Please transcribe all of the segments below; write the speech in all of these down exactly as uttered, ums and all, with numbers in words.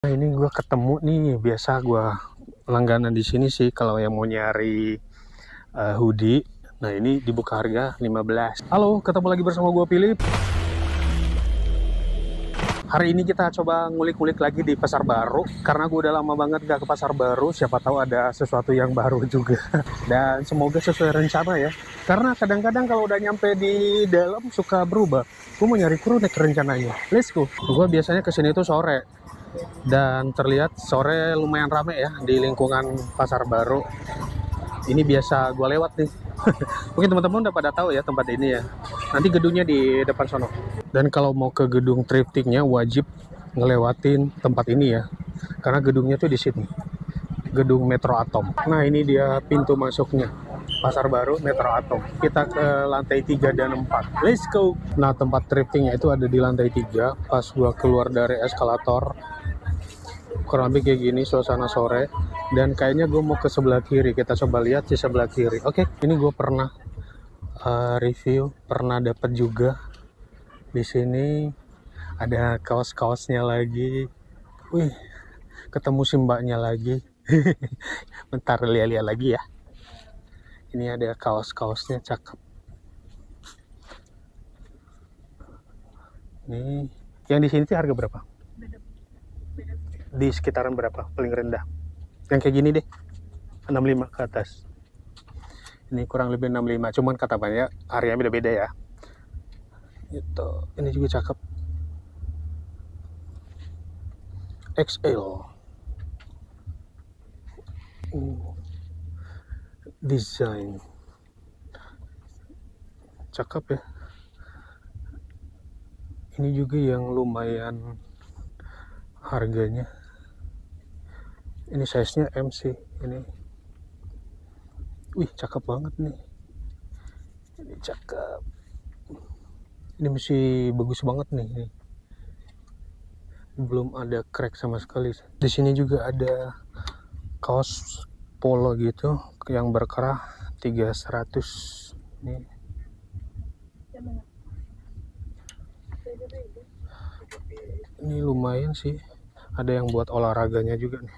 Nah, ini gue ketemu nih, biasa gue langganan di sini sih kalau yang mau nyari uh, hoodie. Nah, ini dibuka harga lima belas. Halo, ketemu lagi bersama gue Philip. Hari ini kita coba ngulik-ngulik lagi di Pasar Baru karena gue udah lama banget gak ke Pasar Baru. Siapa tahu ada sesuatu yang baru juga. Dan semoga sesuai rencana ya. Karena kadang-kadang kalau udah nyampe di dalam suka berubah. Gue mau nyari kronik rencananya. Let's go. Gue biasanya kesini tuh sore. Dan terlihat sore lumayan rame ya di lingkungan Pasar Baru. Ini biasa gue lewat nih. Mungkin teman-teman udah pada tahu ya tempat ini ya. Nanti gedungnya di depan sono. Dan kalau mau ke gedung thriftingnya wajib ngelewatin tempat ini ya. Karena gedungnya tuh di sini. Gedung Metro Atom. Nah, ini dia pintu masuknya. Pasar Baru Metro Atom. Kita ke lantai tiga dan empat. Let's go. Nah, tempat thriftingnya itu ada di lantai tiga. Pas gua keluar dari eskalator, kurang lebih kayak gini suasana sore. Dan kayaknya gue mau ke sebelah kiri. Kita coba lihat di sebelah kiri. Oke, ini gue pernah uh, review, pernah dapat juga. Di sini ada kaos-kaosnya lagi. Wih, ketemu si mbaknya lagi. Bentar, lihat-lihat lagi ya. Ini ada kaos-kaosnya cakep. Nih, yang di sini sih harga berapa? Di sekitaran berapa paling rendah? Yang kayak gini deh, enam puluh lima ke atas. Ini kurang lebih enam puluh lima, cuman kata banyak harganya beda-beda ya. Itu, ini juga cakep. X L. Uh, desain cakep ya. Ini juga yang lumayan harganya. Ini size-nya M sih ini. Wih, cakep banget nih. Ini cakep. Ini masih bagus banget nih. Ini. Belum ada crack sama sekali. Di sini juga ada kaos polo gitu yang berkerah tiga seratus. Nih. Ini lumayan sih. Ada yang buat olahraganya juga nih.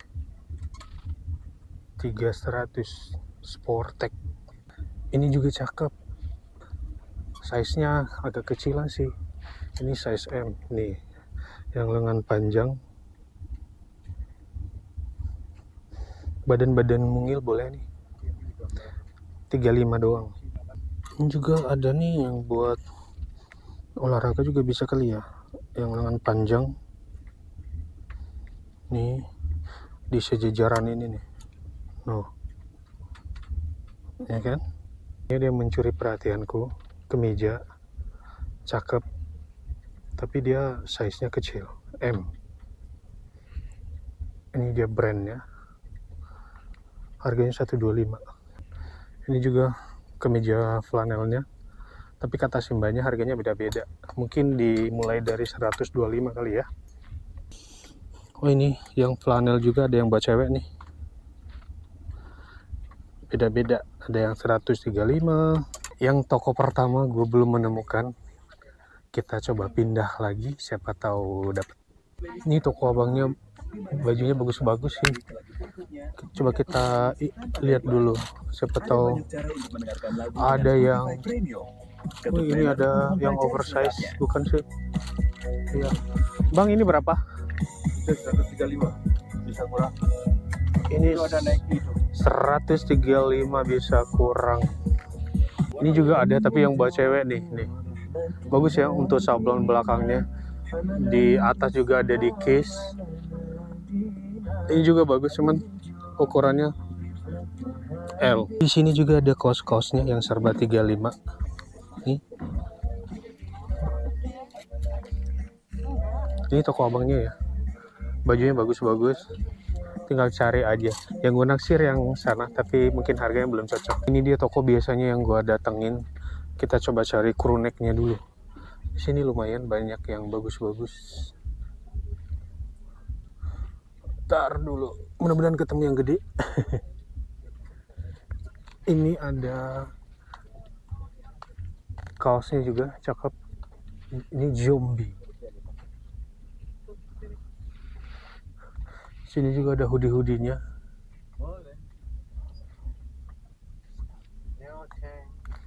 tiga seratus Sportec. Ini juga cakep. Size-nya agak kecilan sih. Ini size M nih. Yang lengan panjang. Badan-badan mungil boleh nih. tiga puluh lima doang. Ini juga ada nih yang buat olahraga juga bisa kali ya. Yang lengan panjang. Nih di sejajaran ini nih. No. Ya kan? Ini dia mencuri perhatianku. Kemeja cakep. Tapi dia size-nya kecil. M. Ini dia brandnya. Harganya seratus dua puluh lima. Ini juga kemeja flanelnya. Tapi kata simbanya harganya beda-beda. Mungkin dimulai dari seratus dua puluh lima kali ya. Oh, ini yang flanel juga ada yang buat cewek nih. Beda-beda. Ada yang seratus tiga puluh lima. Yang toko pertama gue belum menemukan. Kita coba pindah lagi. Siapa tahu dapat. Ini toko abangnya bajunya bagus-bagus sih. Coba kita lihat dulu. Siapa tahu ada yang. Oh, ini ada yang oversize, bukan sih? Iya. Bang, ini berapa? seratus tiga puluh lima. Bisa kurang. Ini Itu ada naik itu. seratus tiga puluh lima bisa kurang. Ini juga ada tapi yang buat cewek nih, nih. Bagus ya untuk sablon belakangnya. Di atas juga ada di case. Ini juga bagus, cuman ukurannya L. Di sini juga ada kaos-kaosnya yang serba tiga puluh lima. Nih. Ini toko abangnya ya. Bajunya bagus-bagus. Tinggal cari aja. Yang gue naksir yang sana, tapi mungkin harganya belum cocok. Ini dia toko biasanya yang gue datengin. Kita coba cari crew neck-nya dulu. Di sini lumayan banyak yang bagus-bagus. Ntar dulu. Mudah-mudahan ketemu yang gede. Ini ada kaosnya juga cakep. Ini zombie. Sini juga ada hoodie-hoodinya. Boleh. Ya, oke.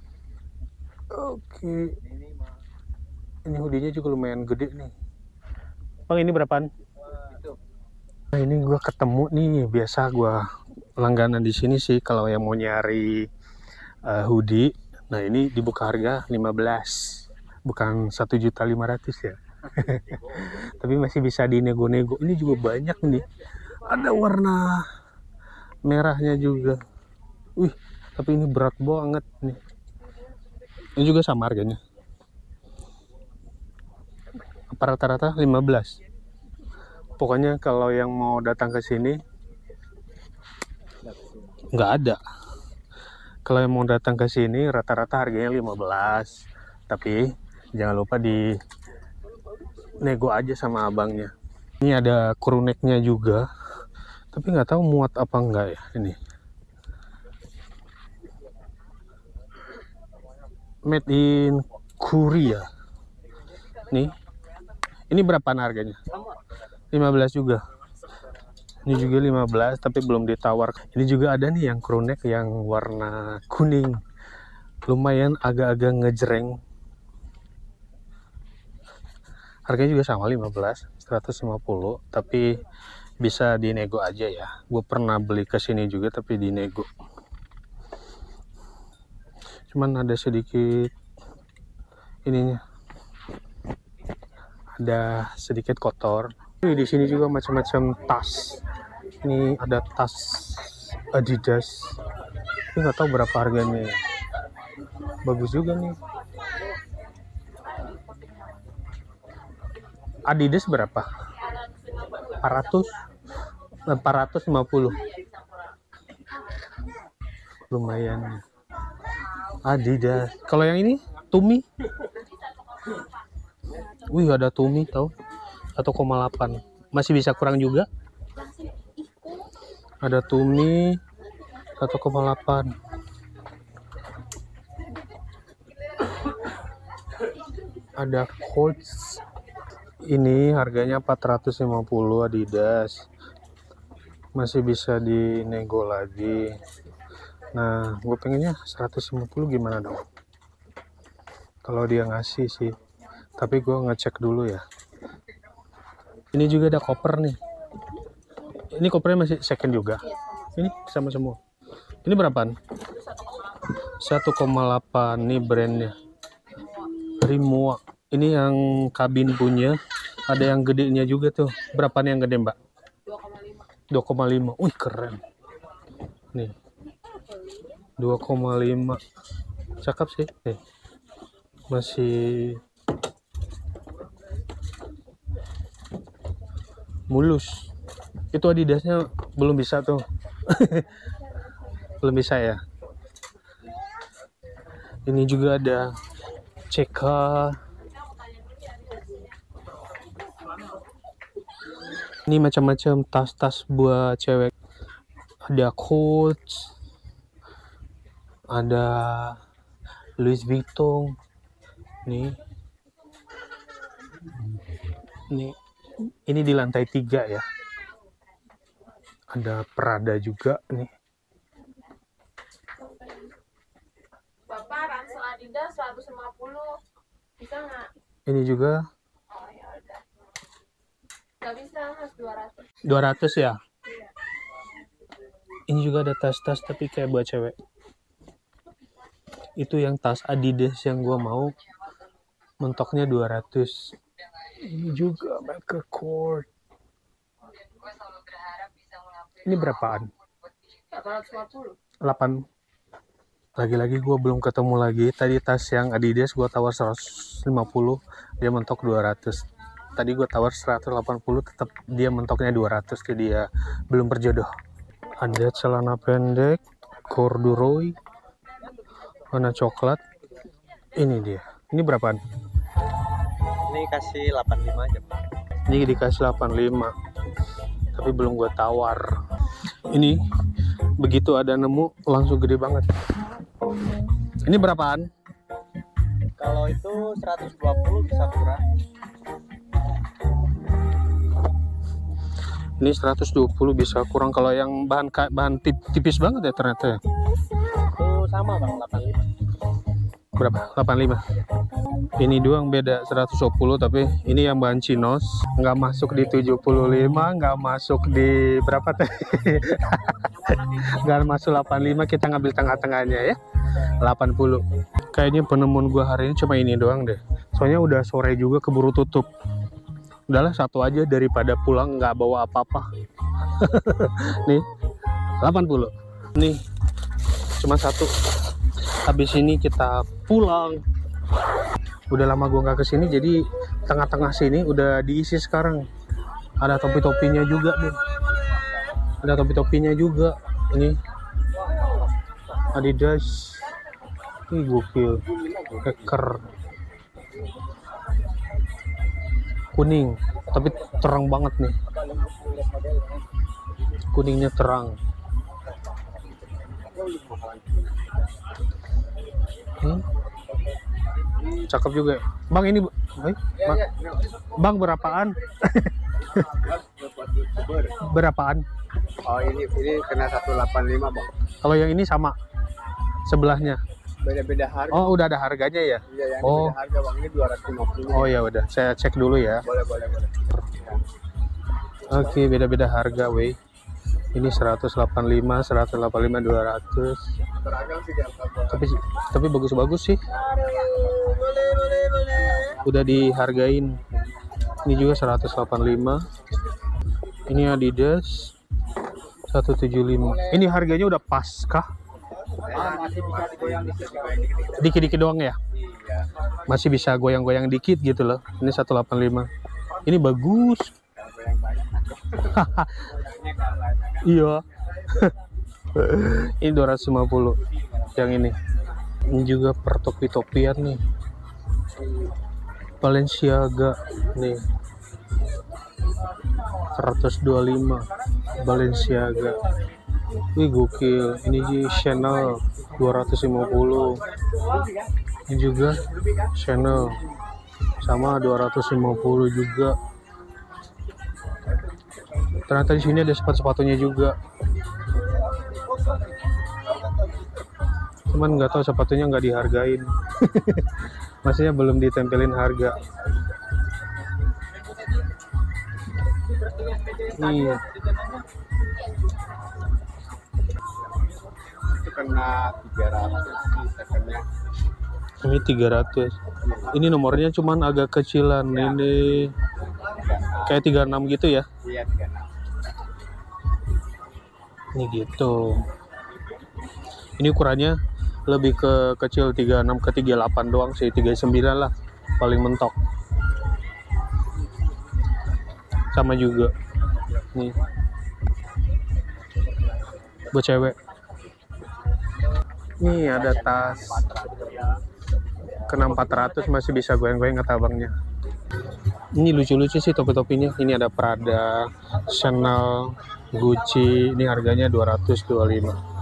Oke. Ini mah. Ini hoodie-nya juga lumayan gede nih. Bang, ini berapaan? Itu. Nah, ini gua ketemu nih. Biasa gua langganan di sini sih kalau yang mau nyari uh, hoodie. Nah, ini dibuka harga lima belas. Bukan satu juta lima ratus ya. Tapi masih bisa dinego-nego. Ini juga banyak nih. Ada warna merahnya juga. Wih, tapi ini berat banget nih. Ini juga sama harganya. Apa rata-rata lima belas. Pokoknya kalau yang mau datang ke sini nggak ada. Kalau yang mau datang ke sini rata-rata harganya lima belas. Tapi jangan lupa di nego aja sama abangnya. Ini ada crew neck-nya juga. Tapi nggak tahu muat apa enggak ya ini. Made in Korea. Nih. Ini berapaan harganya? lima belas juga. Ini juga lima belas tapi belum ditawar. Ini juga ada nih yang crew neck yang warna kuning. Lumayan agak-agak ngejreng. Harganya juga sama lima belas, seratus lima puluh, tapi bisa dinego aja ya. Gue pernah beli ke sini juga tapi dinego. Cuman ada sedikit ininya. Ada sedikit kotor. Di sini juga macam-macam tas. Ini ada tas Adidas. Ini nggak tahu berapa harganya. Bagus juga nih. Adidas berapa? empat ratus, empat ratus lima puluh. Lumayan. Adidas. Kalau yang ini Tumi. Wih, ada Tumi tahu. satu koma delapan. Masih bisa kurang juga. Ada Tumi satu koma delapan. Ada Coach. Ini harganya empat ratus lima puluh Adidas. Masih bisa dinego lagi. Nah, gue pengennya seratus lima puluh gimana dong? Kalau dia ngasih sih. Tapi gue ngecek dulu ya. Ini juga ada koper nih. Ini kopernya masih second juga. Ini sama semua. Ini berapaan? satu koma delapan nih brandnya. Rimowa. Ini yang kabin punya. Ada yang gedenya juga tuh. Berapa nih yang gede, Mbak? dua koma lima. Wih, keren. Nih. dua koma lima. Cakep sih. Nih. Masih mulus. Itu Adidasnya belum bisa tuh. Belum bisa ya. Ini juga ada C K. Ini macam-macam tas-tas buat cewek. Ada Coach. Ada Louis Vuitton. Nih. Nih. Ini di lantai tiga ya. Ada Prada juga nih. Bapak ransel Adidas seratus lima puluh. Bisa nggak? Ini juga Oh ya udah. Nggak bisa mas dua ratus. dua ratus ya. Iya. Ini juga ada tas-tas tapi kayak buat cewek. Itu yang tas Adidas yang gua mau. Mentoknya dua ratus. Ini juga Michael Kors. Ini berapaan? delapan ratus lima puluh. delapan. Lagi-lagi gue belum ketemu lagi. Tadi tas yang Adidas gue tawar seratus lima puluh, dia mentok dua ratus. Tadi gue tawar seratus delapan puluh, tetap dia mentoknya dua ratus, jadi dia belum berjodoh. Ada celana pendek corduroy warna coklat. Ini dia. Ini berapaan? Ini kasih delapan puluh lima aja. Ini dikasih delapan puluh lima. Tapi belum gue tawar. Ini begitu ada nemu langsung gede banget. Ini berapaan? Kalau itu seratus dua puluh bisa kurang. Ini seratus dua puluh bisa kurang. Kalau yang bahan bahan tipis banget ya ternyata ya. Itu sama bang, delapan puluh lima. Berapa? delapan puluh lima. Ini doang beda seratus dua puluh, tapi ini yang bahan chinos nggak masuk di tujuh puluh lima, nggak masuk di berapa teh? Nggak masuk delapan puluh lima, kita ngambil tengah-tengahnya ya. delapan puluh. Kayaknya penemuan gua hari ini cuma ini doang deh. Soalnya udah sore juga, keburu tutup. Udahlah satu aja daripada pulang nggak bawa apa-apa. Nih delapan puluh. Nih cuma satu. Habis ini kita pulang. Udah lama gua nggak kesini, jadi tengah-tengah sini udah diisi sekarang. Ada topi-topinya juga nih. Ada topi-topinya juga. Ini Adidas. Ih gokil. Hacker. Kuning, tapi terang banget nih. Kuningnya terang. Hmm? Cakep juga. Bang ini, eh, bang, bang berapaan? Berapaan? Oh ini ini kena seratus delapan puluh lima bang. Kalau yang ini sama sebelahnya. Beda-beda harga. Oh udah ada harganya ya? Iya yang Oh. beda harga bang, ini dua ratus lima puluh. Oh ya udah, saya cek dulu ya. Boleh boleh boleh. Oke, beda-beda harga, weh. Ini seratus delapan puluh lima, seratus delapan puluh lima, dua ratus. Beragam sih dia. Tapi tapi bagus-bagus sih. Boleh boleh boleh. Udah dihargain. Ini juga seratus delapan puluh lima. Ini Adidas seratus tujuh puluh lima. Ini harganya udah pas kah? Ah, masih bisa digoyang dikit, digoyang dikit. Dikit-dikit doang ya? Iya. Masih bisa goyang-goyang dikit gitu loh. Ini seratus delapan puluh lima. Ini bagus. Goyang banyak. Iya. Ini dua ratus lima puluh. Yang ini. Ini juga per topi-topian nih. Balenciaga nih. seratus dua puluh lima. Balenciaga. Wih gokil. Ini Chanel dua ratus lima puluh. Ini juga Chanel sama dua ratus lima puluh juga. Ternyata di sini ada sepatu-sepatunya juga. Cuman nggak tahu sepatunya nggak dihargain. Maksudnya belum ditempelin harga. Nih. Itu kena tiga ratus sih secondnya. Ini tiga ratus. Ini nomornya cuman agak kecilan. Ini kayak tiga puluh enam gitu ya. Iya tiga puluh enam. Ini gitu. Ini ukurannya lebih ke kecil, tiga puluh enam ke tiga puluh delapan doang sih, tiga puluh sembilan lah paling mentok. Sama juga. Nih. Buat cewek. Nih ada tas. Kena empat ratus masih bisa goyang-goyang kata abangnya. Ini lucu-lucu sih topi-topinya. Ini ada Prada, Chanel, Gucci. Ini harganya dua ratus dua puluh lima.